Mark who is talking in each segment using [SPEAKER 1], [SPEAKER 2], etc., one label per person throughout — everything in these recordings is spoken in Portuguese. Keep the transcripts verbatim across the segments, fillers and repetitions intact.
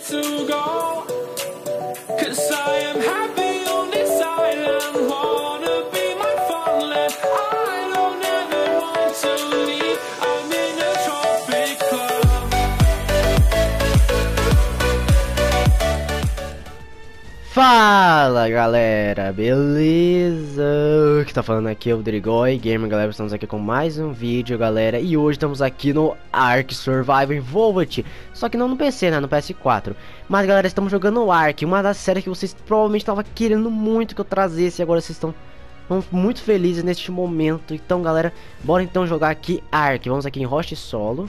[SPEAKER 1] to go, 'cause I am happy on this island. Wanna be my farmland. I don't ever want to leave. I'm in a tropic club.
[SPEAKER 2] Fala galera, beleza? O que tá falando aqui é o Drigoi Gamer, galera. Estamos aqui com mais um vídeo, galera. E hoje estamos aqui no Ark Survival Evolved. Só que não no P C, né? No P S quatro. Mas galera, estamos jogando Ark, uma das séries que vocês provavelmente estavam querendo muito que eu trazesse. E agora vocês estão muito felizes neste momento. Então galera, bora então jogar aqui Ark. Vamos aqui em Host Solo.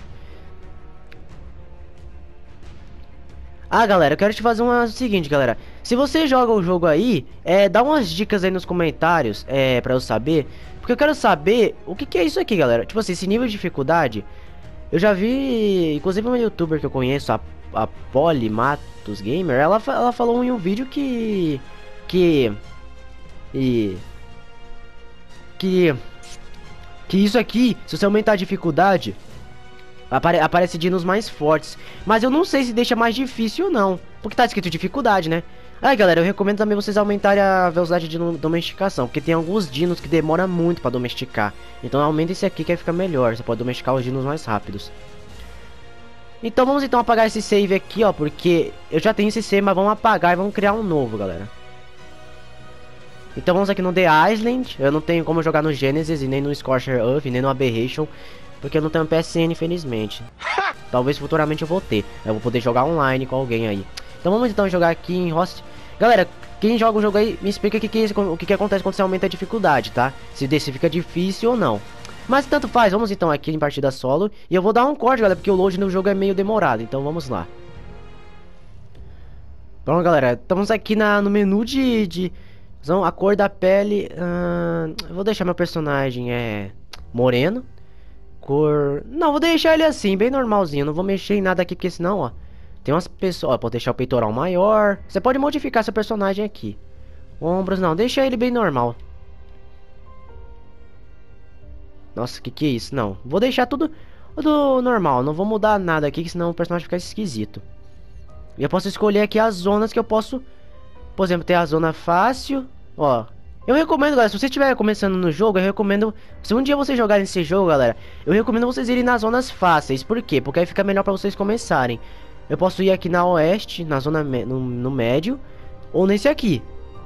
[SPEAKER 2] Ah, galera, eu quero te fazer uma, o seguinte, galera. Se você joga o jogo aí, é, dá umas dicas aí nos comentários, é, pra eu saber. Porque eu quero saber o que que é isso aqui, galera. Tipo assim, esse nível de dificuldade, eu já vi, inclusive uma youtuber que eu conheço, a, a Polimatos Gamer, ela, ela falou em um vídeo que... Que... E... Que... Que isso aqui, se você aumentar a dificuldade... Apare aparece dinos mais fortes. Mas eu não sei se deixa mais difícil ou não, porque tá escrito dificuldade, né? Aí galera, eu recomendo também vocês aumentarem a velocidade de domesticação, porque tem alguns dinos que demoram muito pra domesticar. Então aumenta esse aqui que aí fica melhor. Você pode domesticar os dinos mais rápidos. Então vamos então apagar esse save aqui, ó, porque eu já tenho esse save, mas vamos apagar e vamos criar um novo, galera. Então vamos aqui no The Island. Eu não tenho como jogar no Genesis e nem no Scorcher Earth, nem no Aberration, porque eu não tenho P S N, infelizmente. Talvez futuramente eu vou ter. Eu vou poder jogar online com alguém aí. Então vamos então jogar aqui em Host. Galera, quem joga o jogo aí, me explica o que, que, o que, que acontece quando você aumenta a dificuldade, tá? Se desse fica difícil ou não. Mas tanto faz, vamos então aqui em partida solo. E eu vou dar um corte, galera, porque o load no jogo é meio demorado. Então vamos lá. Pronto, galera, estamos aqui na, no menu de, de... A cor da pele... Hum, eu vou deixar meu personagem é moreno. Cor... Não, vou deixar ele assim, bem normalzinho. Não vou mexer em nada aqui, porque senão, ó, tem umas pessoas... Ó, pode deixar o peitoral maior. Você pode modificar seu personagem aqui. Ombros, não, deixa ele bem normal. Nossa, que que é isso? Não, vou deixar tudo, tudo normal. Não vou mudar nada aqui, que senão o personagem fica esquisito. E eu posso escolher aqui as zonas que eu posso... Por exemplo, ter a zona fácil. Ó, eu recomendo, galera, se você estiver começando no jogo, eu recomendo... Se um dia vocês jogarem esse jogo, galera, eu recomendo vocês irem nas zonas fáceis. Por quê? Porque aí fica melhor pra vocês começarem. Eu posso ir aqui na oeste, na zona... No, no médio. Ou nesse aqui.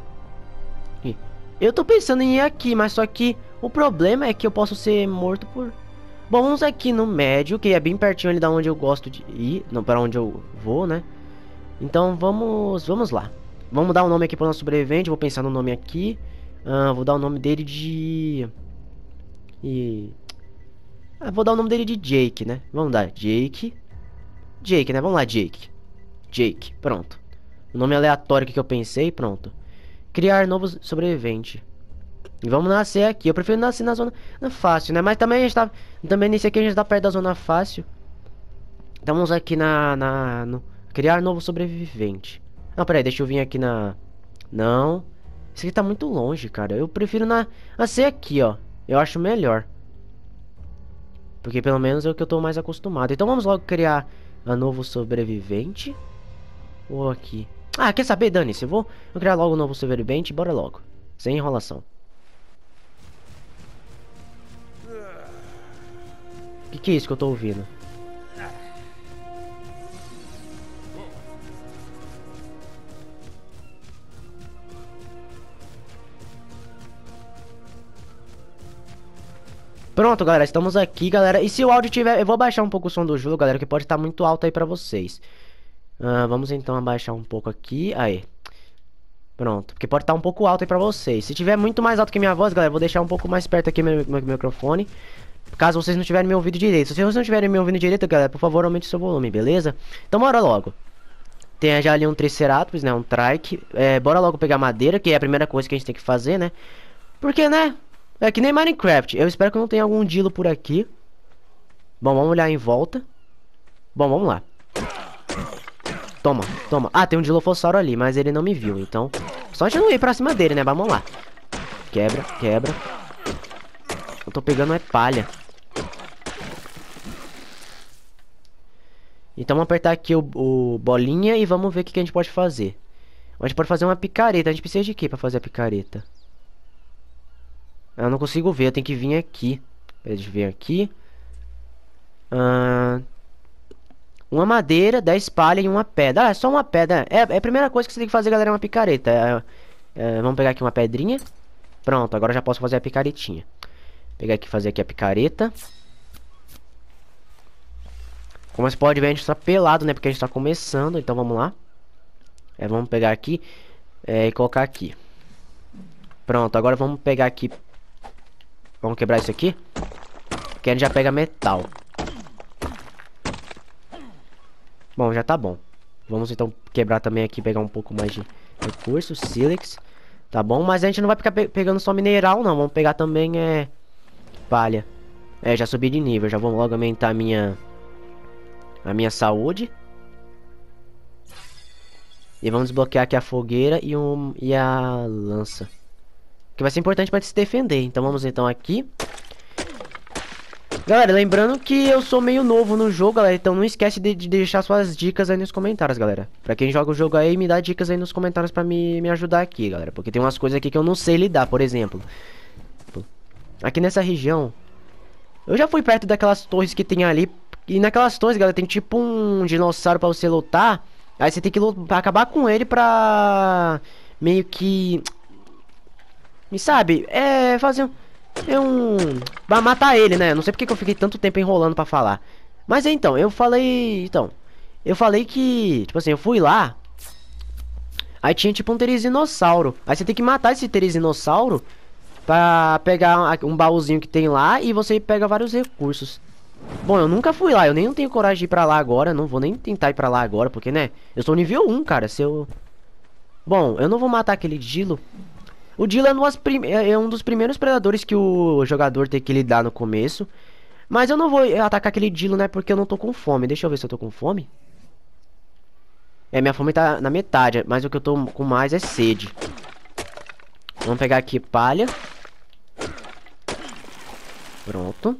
[SPEAKER 2] Eu tô pensando em ir aqui, mas só que... O problema é que eu posso ser morto por... Bom, vamos aqui no médio, que é bem pertinho ali da onde eu gosto de ir. Não, para onde eu vou, né? Então vamos... Vamos lá. Vamos dar um nome aqui pro nosso sobrevivente. Vou pensar no nome aqui. Ah, vou dar o nome dele de... E... Ah, vou dar o nome dele de Jake, né? Vamos dar Jake. Jake, né? Vamos lá, Jake. Jake, pronto. O nome aleatório que eu pensei, pronto. Criar novo sobrevivente. E vamos nascer aqui. Eu prefiro nascer na zona fácil, né? Mas também a gente tá... Também nesse aqui a gente tá perto da zona fácil. Então vamos aqui na... na no... Criar novo sobrevivente. Não, peraí, deixa eu vir aqui na... Não... Isso aqui tá muito longe, cara. Eu prefiro na... nascer aqui, ó. Eu acho melhor. Porque pelo menos é o que eu tô mais acostumado. Então vamos logo criar um novo sobrevivente. Ou aqui. Ah, quer saber? Dane-se. Eu vou, vou criar logo um novo sobrevivente. Bora logo. Sem enrolação. O que, que é isso que eu tô ouvindo? Pronto, galera, estamos aqui, galera. E se o áudio tiver... Eu vou abaixar um pouco o som do jogo, galera, que pode estar muito alto aí pra vocês. uh, Vamos então abaixar um pouco aqui. Aí. Pronto, porque pode estar um pouco alto aí pra vocês. Se tiver muito mais alto que minha voz, galera, eu vou deixar um pouco mais perto aqui meu, meu microfone, caso vocês não tiverem me ouvindo direito. Se vocês não tiverem me ouvindo direito, galera, por favor, aumente o seu volume, beleza? Então bora logo. Tem já ali um Triceratops, né, um Trike. é, Bora logo pegar madeira, que é a primeira coisa que a gente tem que fazer, né? Porque, né... É que nem Minecraft. Eu espero que não tenha algum dilo por aqui. Bom, vamos olhar em volta. Bom, vamos lá. Toma, toma. Ah, tem um Dilophosauro ali, mas ele não me viu, então... Só a gente não ir pra cima dele, né? Vamos lá. Quebra, quebra. Eu tô pegando é palha. Então Então vamos apertar aqui o, o bolinha e vamos ver o que, que a gente pode fazer. A gente pode fazer uma picareta. A gente precisa de quê pra fazer a picareta? Eu não consigo ver, eu tenho que vir aqui. Deixa eu ver aqui. Ah, uma madeira, dez palha e uma pedra. Ah, é só uma pedra. É, é a primeira coisa que você tem que fazer, galera, é uma picareta. É, é, vamos pegar aqui uma pedrinha. Pronto, agora já posso fazer a picaretinha. Pegar aqui e fazer aqui a picareta. Como você pode ver, a gente tá pelado, né? Porque a gente tá começando. Então vamos lá. É, vamos pegar aqui é, e colocar aqui. Pronto, agora vamos pegar aqui. Vamos quebrar isso aqui. Que a gente já pega metal. Bom, já tá bom. Vamos então quebrar também aqui, pegar um pouco mais de recursos, sílex. Tá bom, mas a gente não vai ficar pe pegando só mineral, não. Vamos pegar também, é... palha. É, já subi de nível. Já vou logo aumentar a minha... a minha saúde. E vamos desbloquear aqui a fogueira e, um... e a lança. Que vai ser importante para se defender. Então vamos então aqui. Galera, lembrando que eu sou meio novo no jogo, galera. Então não esquece de, de deixar suas dicas aí nos comentários, galera. Pra quem joga o jogo aí, me dá dicas aí nos comentários pra me, me ajudar aqui, galera. Porque tem umas coisas aqui que eu não sei lidar, por exemplo. Aqui nessa região, eu já fui perto daquelas torres que tem ali. E naquelas torres, galera, tem tipo um dinossauro pra você lutar. Aí você tem que lutar, acabar com ele pra... meio que... me sabe? É fazer um... é um... pra matar ele, né? Não sei porque que eu fiquei tanto tempo enrolando pra falar. Mas então, eu falei... Então, eu falei que... tipo assim, eu fui lá. Aí tinha tipo um teresinossauro. Aí você tem que matar esse teresinossauro pra pegar um baúzinho que tem lá. E você pega vários recursos. Bom, eu nunca fui lá. Eu nem tenho coragem de ir pra lá agora. Não vou nem tentar ir pra lá agora. Porque, né? Eu sou nível um, cara. Se eu... Bom, eu não vou matar aquele Dilo. O Dilo é, prim... é um dos primeiros predadores que o jogador tem que lidar no começo. Mas eu não vou atacar aquele Dilo, né? Porque eu não tô com fome. Deixa eu ver se eu tô com fome. É, minha fome tá na metade. Mas o que eu tô com mais é sede. Vamos pegar aqui palha. Pronto.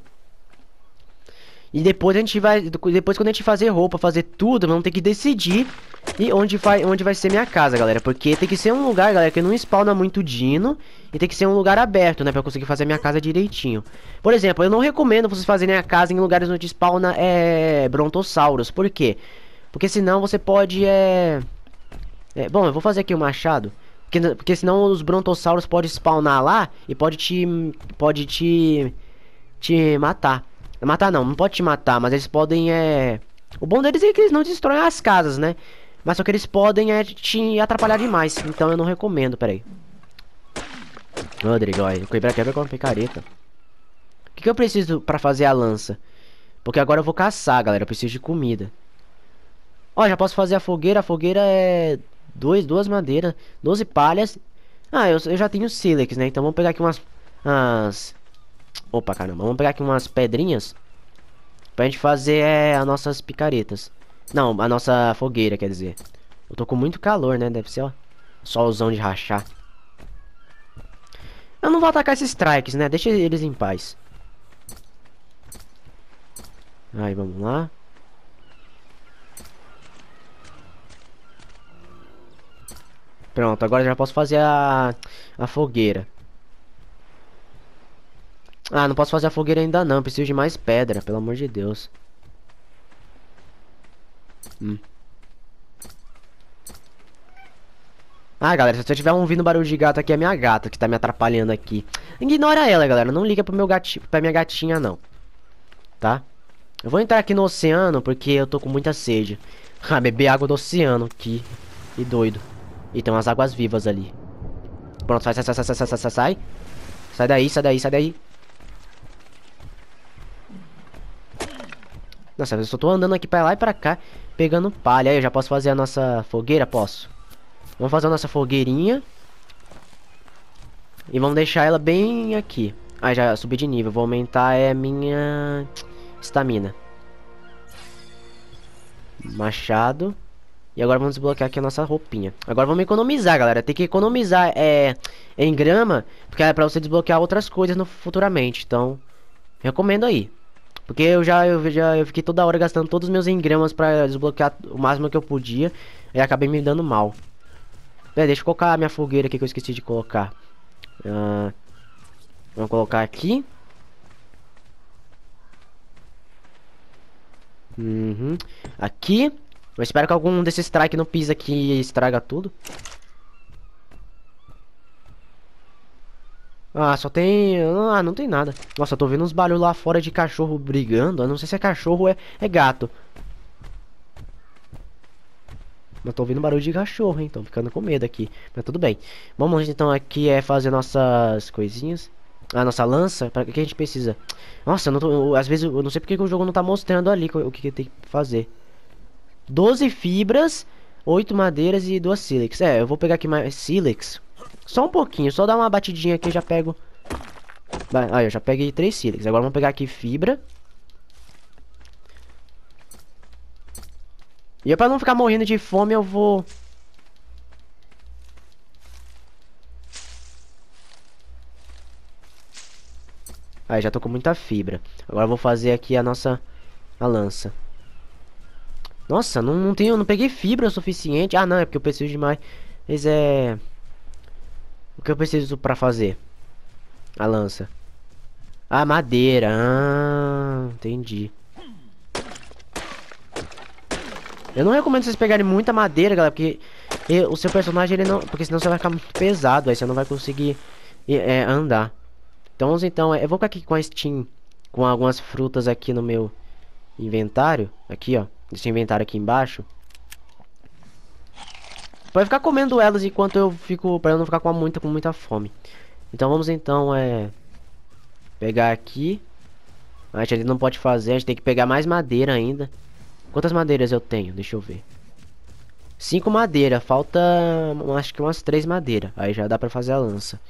[SPEAKER 2] E depois a gente vai... depois quando a gente fazer roupa, fazer tudo, vamos ter que decidir... e onde vai, onde vai ser minha casa, galera. Porque tem que ser um lugar, galera, que não spawna muito dino. E tem que ser um lugar aberto, né? Pra eu conseguir fazer a minha casa direitinho. Por exemplo, eu não recomendo vocês fazerem a casa em lugares onde spawna é, brontossauros. Por quê? Porque senão você pode é... é... Bom, eu vou fazer aqui o machado. Porque, porque senão os brontossauros podem spawnar lá. E pode te... Pode te... Te matar. Matar não, não pode te matar. Mas eles podem é... O bom deles é que eles não destroem as casas, né? Mas só que eles podem é, te atrapalhar demais. Então eu não recomendo, peraí. Rodrigo, olha, quebra quebra com uma picareta. O que, que eu preciso pra fazer a lança? Porque agora eu vou caçar, galera. Eu preciso de comida. Ó, já posso fazer a fogueira. A fogueira é... Dois, duas madeiras. Doze palhas. Ah, eu, eu já tenho sílex, né? Então vamos pegar aqui umas... umas... Opa, caramba. Vamos pegar aqui umas pedrinhas. Pra gente fazer é, as nossas picaretas. Não, a nossa fogueira, quer dizer. Eu tô com muito calor, né? Deve ser, ó. Solzão de rachar. Eu não vou atacar esses strikes, né? Deixa eles em paz. Aí, vamos lá. Pronto, agora já posso fazer a, a fogueira. Ah, não posso fazer a fogueira ainda não. Preciso de mais pedra, pelo amor de Deus. Hum. Ah, galera, se você tiver ouvindo barulho de gato aqui, é minha gata que tá me atrapalhando aqui. Ignora ela, galera. Não liga pro meu gatinho, pra minha gatinha, não. Tá? Eu vou entrar aqui no oceano porque eu tô com muita sede. Ah, beber água do oceano. Que, que doido. E tem umas águas vivas ali. Pronto, sai, sai, sai, sai, sai, sai, sai, sai. Sai daí, sai daí, sai daí. Nossa, eu só tô andando aqui pra lá e pra cá, pegando palha. Aí, eu já posso fazer a nossa fogueira? Posso. Vamos fazer a nossa fogueirinha. E vamos deixar ela bem aqui. Ah, já subi de nível. Vou aumentar é minha estamina. Machado. E agora vamos desbloquear aqui a nossa roupinha. Agora vamos economizar, galera. Tem que economizar é, em grama, porque é pra você desbloquear outras coisas no, futuramente. Então, recomendo aí. Porque eu já, eu já eu fiquei toda hora gastando todos os meus engramas pra desbloquear o máximo que eu podia. E acabei me dando mal. Pera, deixa eu colocar a minha fogueira aqui que eu esqueci de colocar. Ah, vamos colocar aqui. Uhum. Aqui. Eu espero que algum desses strike não pisa aqui e estraga tudo. Ah, só tem... Ah, não tem nada. Nossa, eu tô vendo uns barulhos lá fora de cachorro brigando. Eu não sei se é cachorro ou é, é gato. Mas tô ouvindo barulho de cachorro, hein? Tô ficando com medo aqui. Mas tudo bem. Vamos então aqui é fazer nossas coisinhas. A nossa lança. Pra que a gente precisa? Nossa, eu não tô, eu, às vezes eu não sei porque que o jogo não tá mostrando ali o que, que tem que fazer. doze fibras, oito madeiras e duas sílex. É, eu vou pegar aqui mais sílex. Só um pouquinho, só dar uma batidinha aqui eu já pego. Ah, eu já peguei três sílex. Agora vamos pegar aqui fibra. E pra não ficar morrendo de fome, eu vou... Aí, já tô com muita fibra. Agora eu vou fazer aqui a nossa... A lança. Nossa, não, não tenho... Não peguei fibra o suficiente. Ah, não, é porque eu preciso de mais... Mas é... O que eu preciso pra fazer? A lança. Ah, madeira. Ah, entendi. Eu não recomendo vocês pegarem muita madeira, galera, porque e, o seu personagem, ele não... Porque senão você vai ficar muito pesado, aí você não vai conseguir é, andar. Então, então, eu vou ficar aqui com a Steam, com algumas frutas aqui no meu inventário. Aqui, ó, esse inventário aqui embaixo. Pode ficar comendo elas enquanto eu fico, pra eu não ficar com muita, com muita fome. Então, vamos então, é... Pegar aqui. A gente não pode fazer, a gente tem que pegar mais madeira ainda. Quantas madeiras eu tenho? Deixa eu ver. Cinco madeiras. Falta... Acho que umas três madeiras. Aí já dá pra fazer a lança.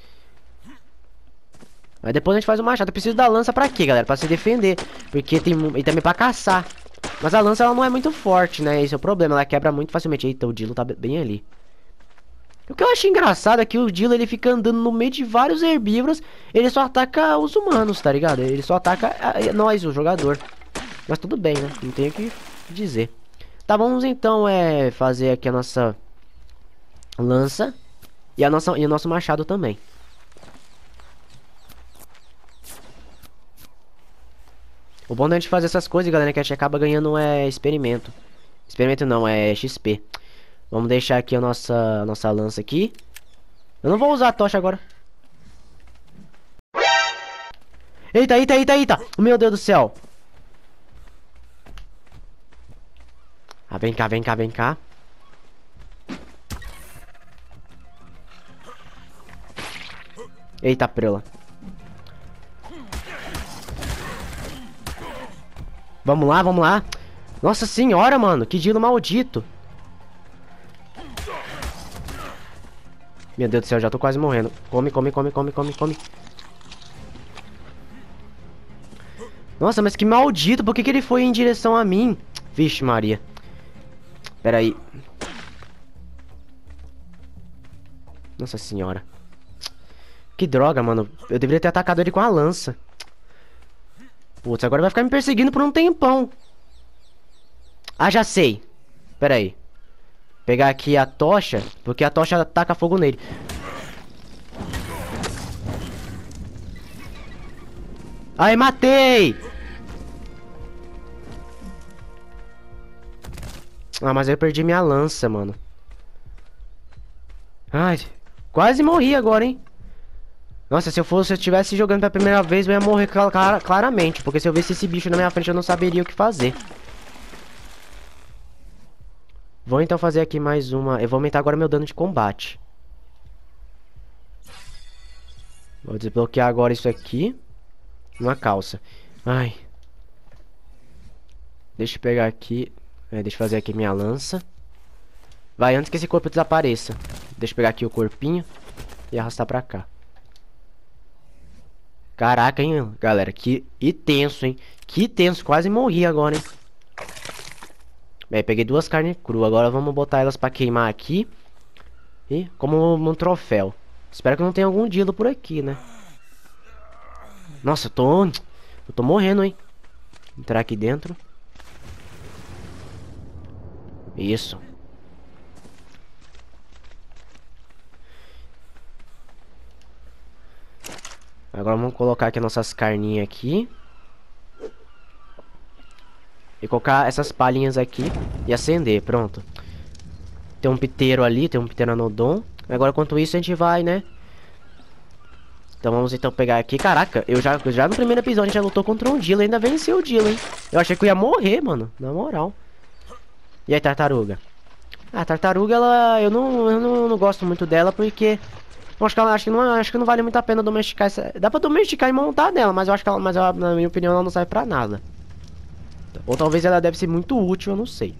[SPEAKER 2] Aí depois a gente faz o machado. Eu preciso da lança pra quê, galera? Pra se defender. Porque tem... E também pra caçar. Mas a lança ela não é muito forte, né? Esse é o problema. Ela quebra muito facilmente. Eita, o Dilo tá bem ali. O que eu acho engraçado é que o Dilo, ele fica andando no meio de vários herbívoros. Ele só ataca os humanos, tá ligado? Ele só ataca nós, o jogador. Mas tudo bem, né? Não tenho o que dizer. Tá, vamos então é fazer aqui a nossa lança e a nossa e o nosso machado também. O bom da gente fazer essas coisas, galera, é que a gente acaba ganhando é experimento. Experimento não, é X P. Vamos deixar aqui a nossa a nossa lança aqui. Eu não vou usar a tocha agora. Eita, eita, eita, eita. Meu Deus do céu. Ah, vem cá, vem cá, vem cá. Eita, prela. Vamos lá, vamos lá. Nossa senhora, mano. Que Dilo maldito. Meu Deus do céu, já tô quase morrendo. Come, come, come, come, come, come. Nossa, mas que maldito. Por que que ele foi em direção a mim? Vixe, Maria. Pera aí. Nossa senhora. Que droga, mano. Eu deveria ter atacado ele com a lança. Putz, agora vai ficar me perseguindo por um tempão. Ah, já sei. Pera aí. Pegar aqui a tocha, porque a tocha ataca fogo nele. Ai, matei! Ah, mas eu perdi minha lança, mano. Ai, quase morri agora, hein? Nossa, se eu fosse, se eu estivesse jogando pela primeira vez, eu ia morrer clar claramente. Porque se eu visse esse bicho na minha frente, eu não saberia o que fazer. Vou então fazer aqui mais uma... Eu vou aumentar agora meu dano de combate. Vou desbloquear agora isso aqui. Uma calça. Ai. Deixa eu pegar aqui... É, deixa eu fazer aqui minha lança. Vai, antes que esse corpo desapareça. Deixa eu pegar aqui o corpinho e arrastar pra cá. Caraca, hein, galera. Que e tenso, hein. Que tenso. Quase morri agora, hein. Bem, peguei duas carnes cruas. Agora vamos botar elas pra queimar aqui. E como um troféu. Espero que não tenha algum Dilo por aqui, né. Nossa, eu tô... Eu tô morrendo, hein. Entrar aqui dentro. Isso. Agora vamos colocar aqui nossas carninhas aqui. E colocar essas palhinhas aqui e acender, pronto. Tem um piteiro ali, tem um pteranodon. Agora, enquanto isso, a gente vai, né? Então vamos então pegar aqui. Caraca, eu já, já no primeiro episódio a gente já lutou contra um Dilo, ainda venceu o Dilo, hein? Eu achei que eu ia morrer, mano, na moral. E aí, tartaruga? Ah, a tartaruga, ela... Eu não, eu não, não gosto muito dela porque... Eu acho que ela acho que não, acho que não vale muito a pena domesticar essa... Dá pra domesticar e montar nela, mas eu acho que ela, mas ela, na minha opinião, ela não serve pra nada. Ou talvez ela deve ser muito útil, eu não sei.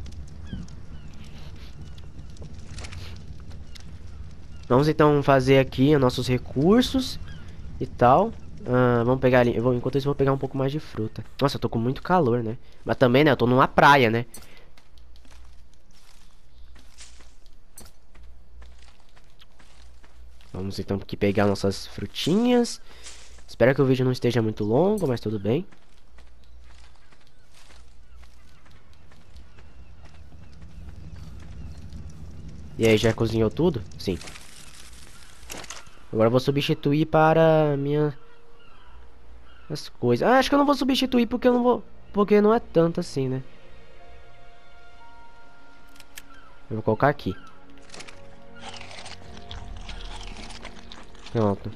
[SPEAKER 2] Vamos então fazer aqui os nossos recursos e tal. Ah, vamos pegar ali. Eu vou, enquanto isso, eu vou pegar um pouco mais de fruta. Nossa, eu tô com muito calor, né? Mas também, né? Eu tô numa praia, né? Vamos então aqui pegar nossas frutinhas. Espero que o vídeo não esteja muito longo, mas tudo bem. E aí, já cozinhou tudo? Sim. Agora eu vou substituir para minha... as coisas. Ah, acho que eu não vou substituir porque eu não vou... Porque não é tanto assim, né? Eu vou colocar aqui. Pronto.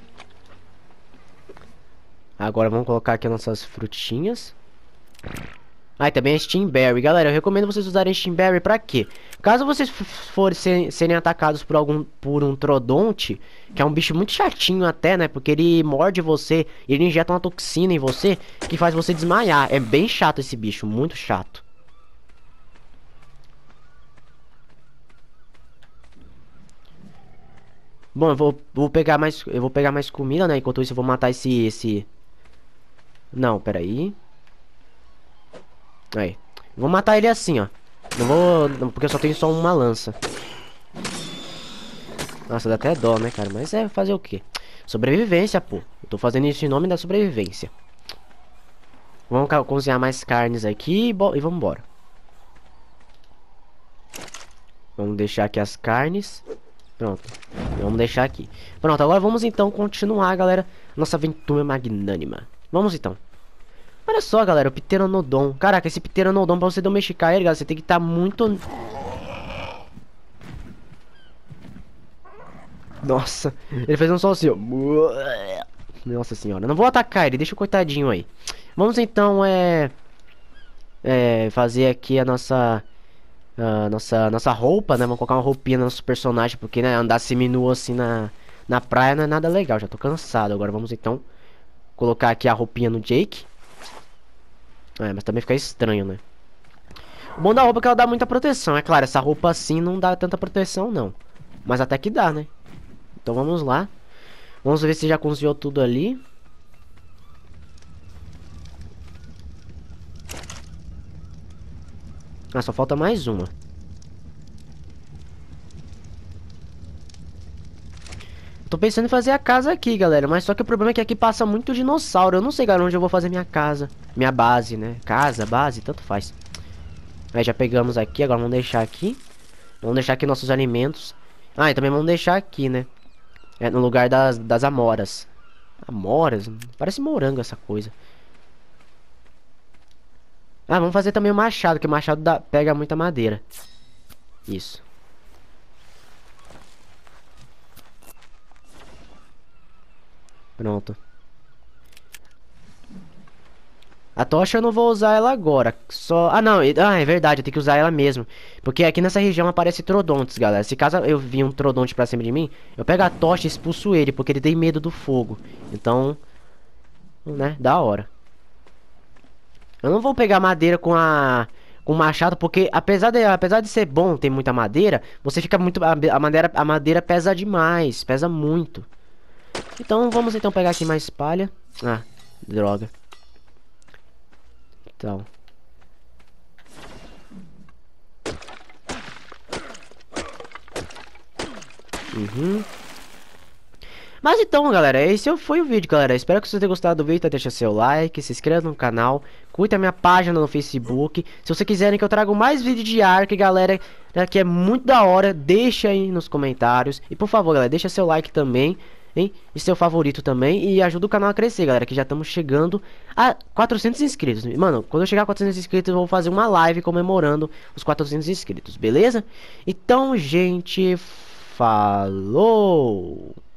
[SPEAKER 2] Agora vamos colocar aqui nossas frutinhas. Ah, e também a Steamberry. Galera, eu recomendo vocês usarem Steamberry pra quê? Caso vocês forem ser, serem atacados por algum por um Trodonte, que é um bicho muito chatinho até, né? Porque ele morde você, ele injeta uma toxina em você que faz você desmaiar. É bem chato esse bicho, muito chato. Bom, eu vou, vou pegar mais, eu vou pegar mais comida, né? Enquanto isso eu vou matar esse esse Não, peraí. Aí. Vou matar ele assim, ó. Não vou... não, porque eu só tenho só uma lança. Nossa, dá até dó, né, cara? Mas é fazer o quê? Sobrevivência, pô. Eu tô fazendo isso em nome da sobrevivência. Vamos cozinhar mais carnes aqui e, e vamos embora. Vamos deixar aqui as carnes. Pronto. Vamos deixar aqui. Pronto, agora vamos então continuar, galera. Nossa aventura magnânima. Vamos então. Olha só, galera, o Pteranodon. Caraca, esse Pteranodon, pra você domesticar ele, galera, você tem que estar tá muito... Nossa, ele fez um som assim, ó. Nossa senhora, não vou atacar ele, deixa o coitadinho aí. Vamos então, é... É, fazer aqui a nossa... A nossa, nossa roupa, né? Vamos colocar uma roupinha no nosso personagem, porque, né, andar seminu assim na, na praia não é nada legal, já tô cansado. Agora vamos então colocar aqui a roupinha no Jake. É, mas também fica estranho, né? O bom da roupa é que ela dá muita proteção. É claro, essa roupa assim não dá tanta proteção, não. Mas até que dá, né? Então vamos lá. Vamos ver se já cozinhou tudo ali. Ah, só falta mais uma. Tô pensando em fazer a casa aqui, galera. Mas só que o problema é que aqui passa muito dinossauro. Eu não sei, galera, onde eu vou fazer minha casa. Minha base, né? Casa, base, tanto faz. Aí já pegamos aqui. Agora vamos deixar aqui. Vamos deixar aqui nossos alimentos. Ah, e também vamos deixar aqui, né? É no lugar das, das amoras. Amoras? Parece morango essa coisa. Ah, vamos fazer também o machado. Que o machado dá, pega muita madeira. Isso. Pronto. A tocha eu não vou usar ela agora. Só... Ah, não. Ah, é verdade. Eu tenho que usar ela mesmo. Porque aqui nessa região aparece trodontes, galera. Se caso eu vir um trodonte pra cima de mim, eu pego a tocha e expulso ele. Porque ele tem medo do fogo. Então... Né? Da hora. Eu não vou pegar madeira com a... Com o machado, porque apesar de, apesar de ser bom ter muita madeira, você fica muito... A, a, madeira, a madeira pesa demais. Pesa muito. Então vamos então pegar aqui mais palha. Ah, droga. Então. Uhum. Mas então, galera, esse foi o vídeo, galera. Espero que vocês tenham gostado do vídeo. Tá? Deixa seu like, se inscreva no canal, curta a minha página no Facebook. Se vocês quiserem que eu traga mais vídeo de Ark, galera, né, que é muito da hora, deixa aí nos comentários. E por favor, galera, deixa seu like também, hein? E seu favorito também. E ajuda o canal a crescer, galera, que já estamos chegando a quatrocentos inscritos. Mano, quando eu chegar a quatrocentos inscritos, eu vou fazer uma live comemorando os quatrocentos inscritos, beleza? Então, gente, falou!